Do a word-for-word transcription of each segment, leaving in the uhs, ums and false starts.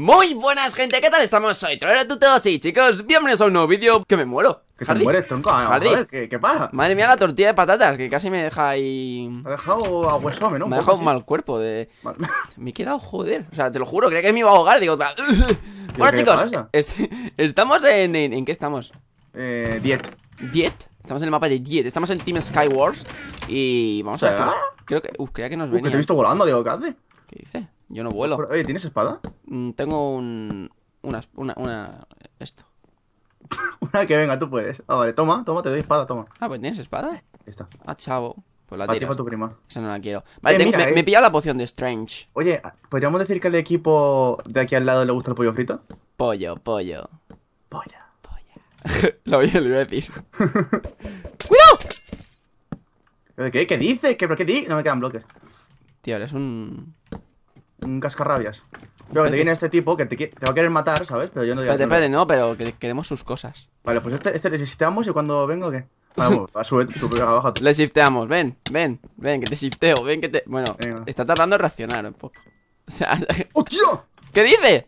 Muy buenas, gente, ¿qué tal estamos? Soy TrolleraTutos y chicos, bienvenidos a un nuevo vídeo. Que me muero. Que te mueres, tronco. A ver, ¿qué, ¿qué pasa? Madre mía, la tortilla de patatas, que casi me deja ahí... Me ha dejado a huesome, ¿no? Me ha dejado un mal cuerpo de... Me he quedado, joder. O sea, te lo juro, creía que me iba a ahogar. Digo... Bueno, chicos, este... estamos en, en... ¿En qué estamos? Eh... Diet. Diet. Estamos en el mapa de Diet. Estamos en Team Skywars. Y vamos ¿Se a ver... va? Creo que... Uf, creía que nos Uh, venía. que te he visto volando, digo, ¿qué hace? ¿Qué dice? Yo no vuelo. Oye, ¿tienes espada? Mm, Tengo un... Una... Una... una... Esto. Una que venga, tú puedes. Ah, vale, toma, toma, te doy espada, toma. Ah, pues tienes espada. Ahí está. Ah, chavo. Pues la A ti tiras. para tu prima. Esa no la quiero. Vale, Eh, te- mira, me, eh. me he pillado la poción de Strange. Oye, ¿podríamos decir que al equipo de aquí al lado le gusta el pollo frito? Pollo, pollo. Polla. Polla. lo, voy- lo iba a decir. ¡Cuidado! ¿Pero qué? ¿Qué dices? ¿Qué, ¿Pero qué dices? No me quedan bloques. Tío, eres un... Un cascarrabias. Pero que te viene este tipo que te, qui- te va a querer matar, ¿sabes? Pero yo no digo. Espérate, espérate, no, pero que queremos sus cosas. Vale, pues este, este le necesitamos y cuando vengo, ¿qué? Vamos, a sube, sube, abajo. Le shifteamos, ven, ven, ven, que te shifteo, ven que te... Bueno, Venga. está tardando en reaccionar un poco. O sea, ¡Hostia! ¿qué dice?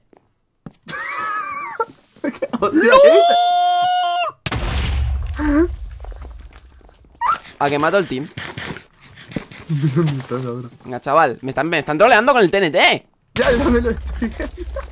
¡Hostia! ¿Qué dices? A que mato el team. ¿Dónde estás ahora? Venga, chaval, me están, me están troleando con el T N T. Ya, yo también lo estoy viendo.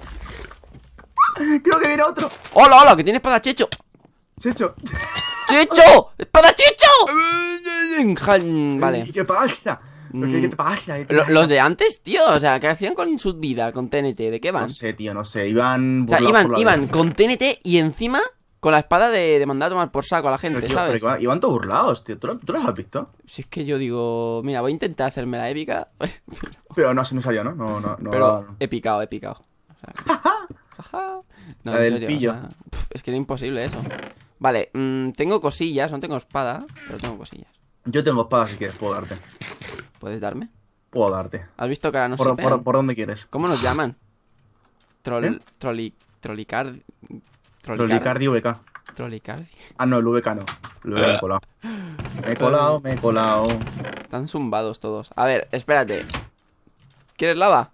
Creo que viene otro. Hola, hola, que tiene espada Checho. Checho. ¡Checho! ¡Espada Checho! Jan- Vale. Ay, ¿qué pasa? ¿Pero ¿Qué, qué te pasa? ¿Qué te Lo- pasa? Los de antes, tío, o sea, ¿qué hacían con su vida, con T N T? ¿De qué van? No sé, tío, no sé. Iban. O sea, burlados iban, por la iban vida. con T N T y encima con la espada de, de mandar a tomar por saco a la gente, Pero, tío, ¿sabes? pero iban, iban todos burlados, tío. ¿Tú, lo- ¿Tú los has visto? Si es que yo digo, mira, voy a intentar hacerme la épica, Pero no, no salió, ¿no? No, no, no. pero he picado, he picado. O sea, jaja. No, La en del serio, pillo. o sea, pf, es que era imposible eso. Vale, mm, tengo cosillas, no tengo espada, pero tengo cosillas. Yo tengo espada si quieres, puedo darte. ¿Puedes darme? Puedo darte. ¿Has visto que ahora no por, se por, pegan? por dónde quieres? ¿Cómo nos llaman? Troll... ¿Eh? Trolli... Trollicar... Trollicardi V K. Trollicardi. Ah, no, el V K no. El V K me he colado. Me he colado, me he colado. Están zumbados todos. A ver, espérate. ¿Quieres lava?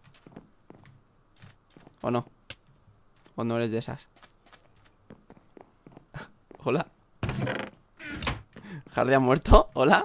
¿O no? ¿O no eres de esas? Hola. ¿Jardi ha muerto? ¿Hola?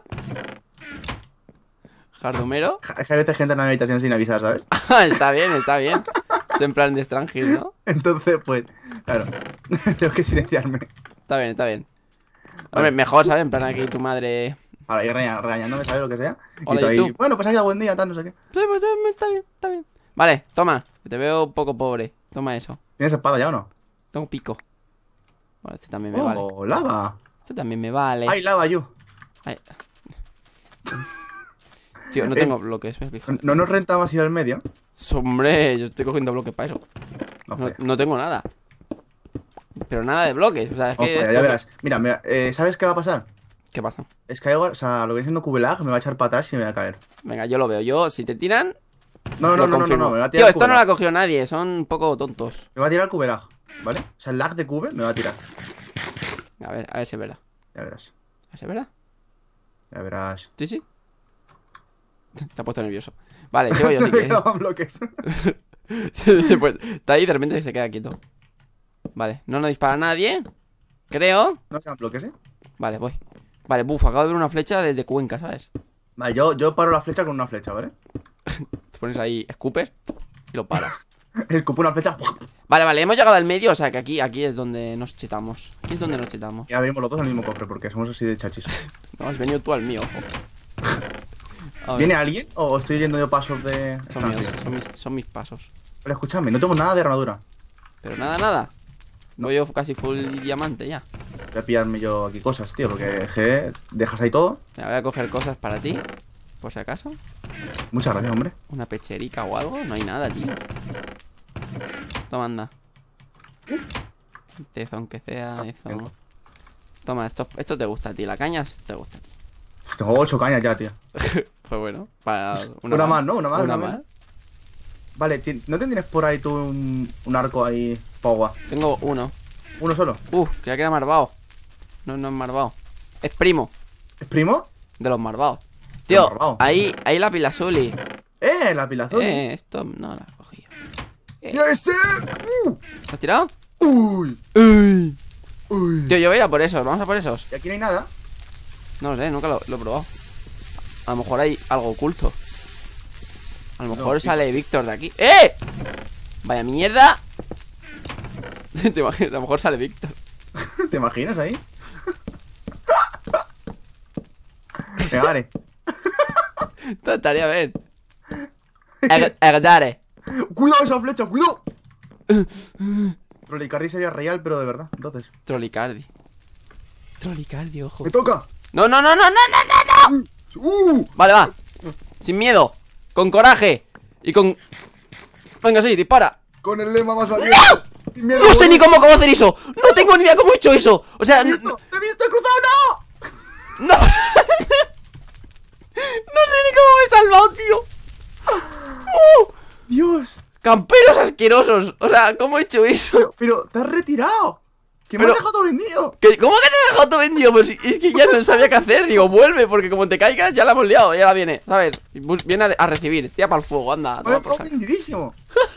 ¿Jardumero? Ja- Es que a veces gente en la habitación sin avisar, ¿sabes? Ah, está bien, está bien. Es en plan de extranjero, ¿no? Entonces, pues, claro. Tengo que silenciarme. Está bien, está bien. Hombre, Vale. mejor, ¿sabes? En plan aquí tu madre... Para ir regaña- regañándome, ¿sabes lo que sea? Hola, y tú ¿y ahí, tú? bueno, pues ha ido buen día, tal, no sé qué. Sí, pues, eh, está bien, está bien. Vale, toma. Que te veo un poco pobre. Toma eso. ¿Tienes espada ya o no? Tengo pico. Bueno, este también me vale. Oh, lava. Este también me vale. Ay, lava, yo. Ay. Tío, no Eh, tengo bloques. ¿ves? Hijo de- ¿No nos renta más ir al medio? Hombre, yo estoy cogiendo bloques para eso. No, No, joder. no tengo nada. Pero nada de bloques. O sea, es No, que. joder, esto- ya verás. Mira, mira, eh, ¿sabes qué va a pasar? ¿Qué pasa? Skyward, o sea, lo que viene siendo Kubelag me va a echar para atrás y me va a caer. Venga, yo lo veo. Yo, si te tiran. No, lo no, no, no, no, confirmo. no, me va a Tío, tirar esto no lo ha Kubelag. cogido nadie. Son un poco tontos. Me va a tirar Kubelag, ¿vale? O sea, el lag de Cube me va a tirar. A ver, a ver si es verdad. Ya verás. A ver si es verdad. Ya verás. Sí, sí. Se ha puesto nervioso. Vale, sigo yo si me quieres. quedaban bloques. Sí, sí, pues, está ahí y de repente se queda quieto. Vale, no nos dispara nadie. Creo. No quedan bloques, ¿eh? Vale, voy. Vale, buf, acabo de ver una flecha desde Cuenca, ¿sabes? Vale, yo, yo paro la flecha con una flecha, ¿vale? Te pones ahí, escupes y lo paras. Escupo una flecha Vale, vale, hemos llegado al medio, o sea que aquí, aquí es donde nos chetamos. Aquí es donde nos chetamos. y abrimos los dos al mismo cofre porque somos así de chachis. No, has venido tú al mío, ojo. A ver, ¿Viene alguien o estoy yendo yo pasos de...? son míos, son mis, son mis pasos. Pero escúchame, no tengo nada de armadura. Pero nada, nada. Voy yo casi full diamante ya. Voy a pillarme yo aquí cosas, tío, porque G, dejas ahí todo. Mira, voy a coger cosas para ti, por si acaso. Muchas gracias, hombre. Una pecherica o algo, no hay nada, tío. Toma, anda. Tezo, aunque sea, eso. Toma, esto, esto te gusta a ti, la caña te gusta a ti. Uf, tengo ocho cañas ya, tío. Pues bueno, para Una, más, ¿no? Una más. Una una más. menos. Vale, ti- ¿no te tienes por ahí tú un, un arco ahí, Pogua? Tengo uno. ¿Uno solo? Uh, creía que era Marvao. No, no es Marvao. Es primo ¿Es primo? de los Marvaos. Tío, Marvao. ahí, ahí la pila azul y... ¡Eh! La pila azul. Eh, esto no la he cogido. ¡Mira ese! Uh. ¿Has tirado? Uy. Uy. Uy. Tío, yo voy a ir a por esos, vamos a por esos. Y aquí no hay nada. No lo sé, nunca lo, lo he probado. A lo mejor hay algo oculto. A lo mejor no, sale Víctor de aquí. ¡Eh! Vaya mierda. ¿Te imaginas? A lo mejor sale Víctor. ¿Te imaginas ahí? Me vale. Estaría bien. Erdare. Cuidado esa flecha, cuidado. Trollicardi sería real, pero de verdad, entonces. Trollicardi. Trollicardi, ojo. ¡Me toca! ¡No, no, no, no, no, no, no! Uh. Vale, va. Sin miedo. Con coraje. Y con... Venga, sí, dispara. Con el lema más valiente. ¡No! No sé ni cómo, cómo hacer eso. No tengo ni idea cómo he hecho eso. O sea... ¡Te he visto! ¡Te he visto cruzado! ¡No! ¡No! No sé ni cómo me he salvado, tío. ¡Oh! ¡Dios! ¡Camperos asquerosos! O sea, ¿cómo he hecho eso? Pero, pero te has retirado. Que me has dejado todo vendido. ¿Qué? ¿Cómo que te he dejado todo vendido? Pues es que ya no sabía qué hacer. Digo, vuelve, porque como te caigas ya la hemos liado. Ya la viene, ¿sabes? Viene a, a recibir. Tía para el fuego, anda. Me he dejado vendidísimo.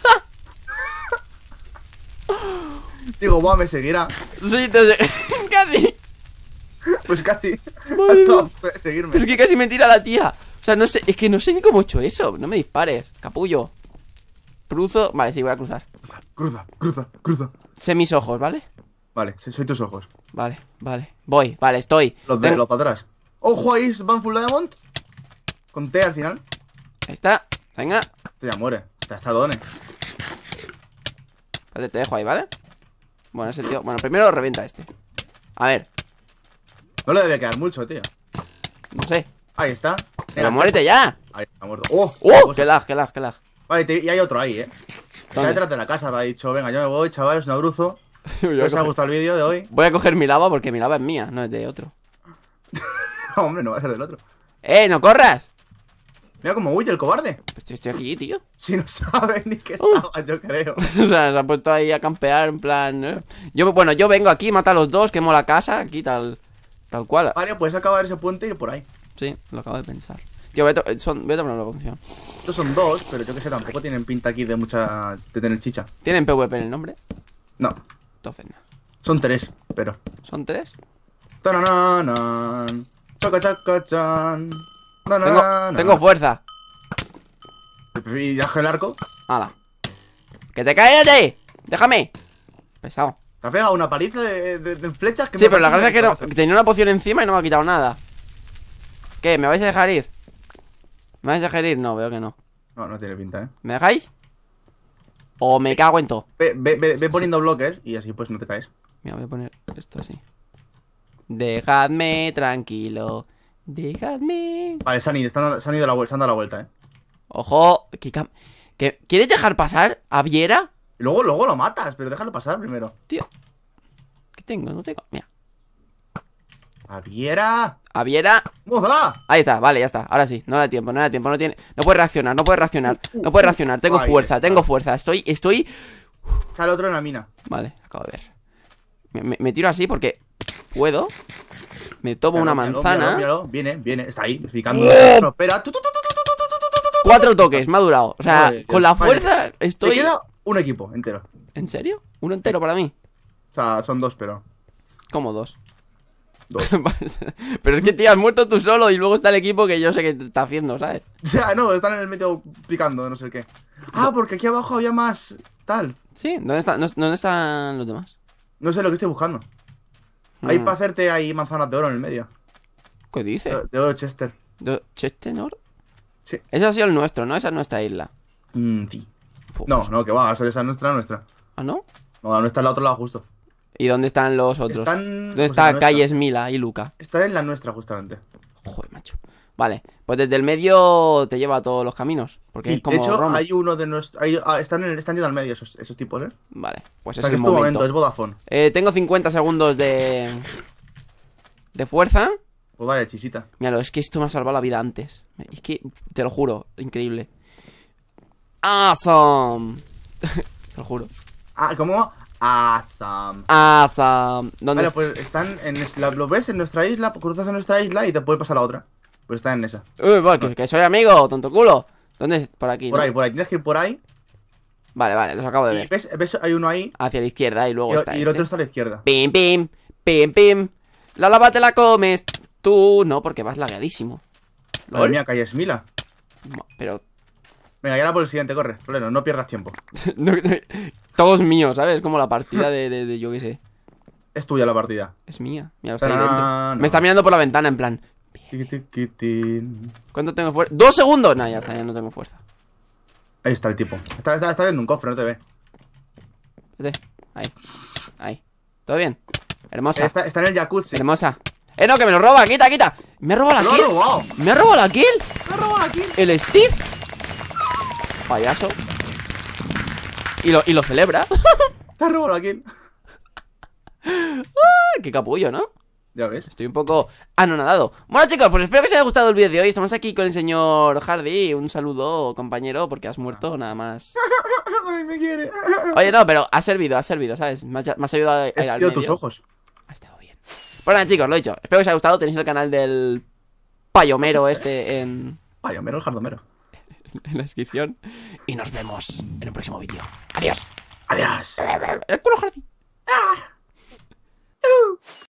Digo, buah, me seguirá. Sí, te casi. Pues casi. Hasta seguirme. Pero es que casi me tira la tía. O sea, no sé, es que no sé ni cómo he hecho eso. No me dispares, capullo. Cruzo, vale, sí, voy a cruzar. Cruza, cruza, cruza. Sé mis ojos, ¿vale? Vale, soy tus ojos. Vale, vale, voy, vale, estoy. Los de, los de atrás. Ojo ahí, Van Full Diamond. Con T al final. Ahí está, venga. Este ya muere, está hasta dones. Vale, te dejo ahí, ¿vale? Bueno, ese tío, bueno, primero revienta este. A ver. No le debe quedar mucho, tío. No sé. Ahí está. Pero muérete ya. Ahí está muerto. ¡Oh! ¡Oh! ¡Qué lag, qué lag, qué lag! Vale, te, y hay otro ahí, eh. Está detrás de la casa, me ha dicho, venga, yo me voy, chavales, un abruzo. ¿Os ha gustado el vídeo de hoy? Voy a coger mi lava porque mi lava es mía, no es de otro. No, hombre, no va a ser del otro. ¡Eh, no corras! Mira cómo huye el cobarde. Pues estoy aquí, tío. Si no sabe ni que estaba, uh. yo creo. O sea, se ha puesto ahí a campear en plan, ¿eh? Yo, bueno, yo vengo aquí, mata a los dos, quemo la casa, aquí tal, tal cual. Vale, puedes acabar ese puente y ir por ahí. Sí, lo acabo de pensar. Tío, voy a, son, voy a tomar una función. Estos son dos, pero yo que sé, tampoco tienen pinta aquí de mucha... de tener chicha. ¿Tienen P V P en el nombre? No. Entonces no. Son tres, pero... ¿Son tres? Tanananan. Choca, choca, chan. Tengo, tengo fuerza. ¿Y deja el arco? ¡Hala! ¡Que te cállate! ¡Déjame! Pesado. Te ha pegado una paliza de, de, de flechas que sí, me pero la gracia es que, no, que tenía una poción encima y no me ha quitado nada. ¿Qué? ¿Me vais a dejar ir? ¿Me vais a dejar ir? No, veo que no. No, no tiene pinta, ¿eh? ¿Me dejáis? ¿O me cago en todo? Ve, ve, ve, ve poniendo bloques y así pues no te caes. Mira, voy a poner esto así. Dejadme tranquilo. Dejadme. Vale, se han ido, se han ido a la vuelta, se han dado la vuelta, ¿eh? Ojo, ¿qué, ¿qué, ¿quieres dejar pasar a Viera? Y luego, luego lo matas, pero déjalo pasar primero. Tío, ¿qué tengo? No tengo, mira. ¡A Viera! ¡A Viera! ¡Moza! Ahí está, vale, ya está, ahora sí, no da tiempo, no da tiempo, no tiene... No puede reaccionar, no puede reaccionar, no puede reaccionar, tengo fuerza, tengo fuerza, estoy, estoy... Está el otro en la mina. Vale, acabo de ver. Me, me, me tiro así porque puedo. Me tomo míralo, una manzana. Míralo, míralo. Viene, viene, está ahí, picando. No, espera. Cuatro toques, me ha durado. O sea, Joder, con la fuerza vale. estoy... Te queda un equipo entero. ¿En serio? ¿Uno entero para mí? O sea, son dos, pero... ¿Cómo dos? Dos. Pero es que, tío, has muerto tú solo y luego está el equipo que yo sé que está haciendo, ¿sabes? O sea, no, están en el medio picando, no sé qué. Ah, porque aquí abajo había más tal. Sí, ¿dónde, está, ¿dónde están los demás? No sé lo que estoy buscando. Mm. Hay para hacerte ahí manzanas de oro en el medio. ¿Qué dices? De, de oro Chester. ¿De Chester oro? Sí. Ese ha sido el nuestro, ¿no? Esa es nuestra isla. Mm, sí. Uf, no, no, que va, a ser esa nuestra, nuestra. ¿Ah, no? No, la nuestra es la otro lado justo. ¿Y dónde están los otros? Están... ¿Dónde pues está Calles Mila y Luca? Están en la nuestra, justamente. Joder, macho. Vale, pues desde el medio te lleva a todos los caminos. Porque sí, es como de hecho, Roma. hay uno de nuestros... Hay, ah, están, en, están yendo al medio esos, esos tipos, ¿eh? Vale, pues o es sea, el que es tu momento. momento, es Vodafone. Eh, tengo cincuenta segundos de... De fuerza. Pues vaya, chisita. Míralo, es que esto me ha salvado la vida antes. Es que, te lo juro, increíble. Awesome. Te lo juro. Ah, ¿cómo? Awesome. Awesome. ¿Dónde vale, pues están en... Lo ves en nuestra isla, cruzas en nuestra isla y te puede pasar a la otra. Pues está en esa. Uy, vale, que, que soy amigo, tonto culo. ¿Dónde? Por aquí, Por ¿no? ahí, por ahí. Tienes que ir por ahí. Vale, vale, los acabo de Y ver. ves, ves, hay uno ahí. Hacia la izquierda y luego Y, está y el este. otro está a la izquierda. Pim, pim, pim, pim. La lava te la comes. Tú no, porque vas lagueadísimo. Madre ¿Lol? mía, que ahí es Mila. Pero... Venga, ya ahora por el siguiente, corre. Problema, no pierdas tiempo. no, no, todo es mío, ¿sabes? Como la partida de, de, de yo qué sé. Es tuya la partida. Es mía. Mira, está ahí Tarán, dentro. no. Me está mirando por la ventana en plan. Tiquitiquitín. ¿Cuánto tengo fuerza? ¡Dos segundos! Nah, ya está, ya no tengo fuerza. Ahí está el tipo. Está, está, está viendo un cofre, no te ve. Vete. Ahí. Ahí. ¿Todo bien? Hermosa. Está, está en el jacuzzi. Hermosa. ¡Eh, no, que me lo roba! ¡Quita, quita! ¡Me ha robado la ¡Lo ha kill! robado! ¡Me ha robado la kill! ¡Me ha robado la kill! ¡El Steve! Payaso. Y lo, y lo celebra. ¡Te ha robado la kill! ¡Qué capullo, ¿no? Ya ves. Estoy un poco anonadado. Bueno, chicos, pues espero que os haya gustado el vídeo de hoy. Estamos aquí con el señor Hardy. Un saludo, compañero, porque has muerto nada más. Ay, me quiere. Oye, no, pero ha servido, ha servido, ¿sabes? Me ha, me has ayudado a ir He al sido medio. tus ojos. Ha estado bien. Pues nada, chicos, lo he dicho. Espero que os haya gustado. Tenéis el canal del payomero este en, Vaya, mero el jardomero. en la descripción. Y nos vemos en un próximo vídeo. Adiós. Adiós. El culo Hardy.